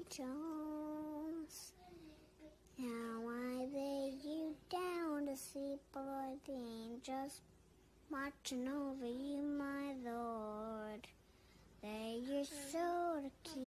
Jones. Now I lay you down to sleep, Lord, the angels watching over you, my Lord. Lay your soul to keep.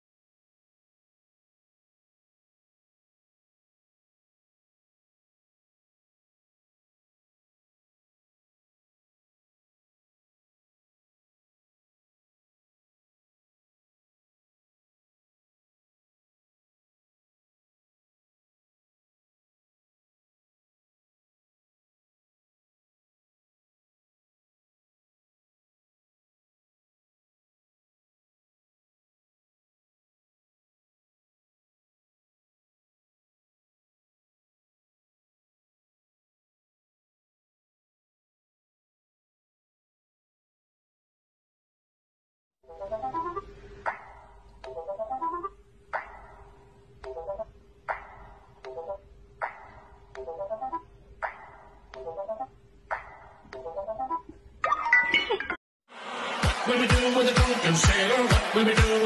What we do with a drunken sailor? What will we do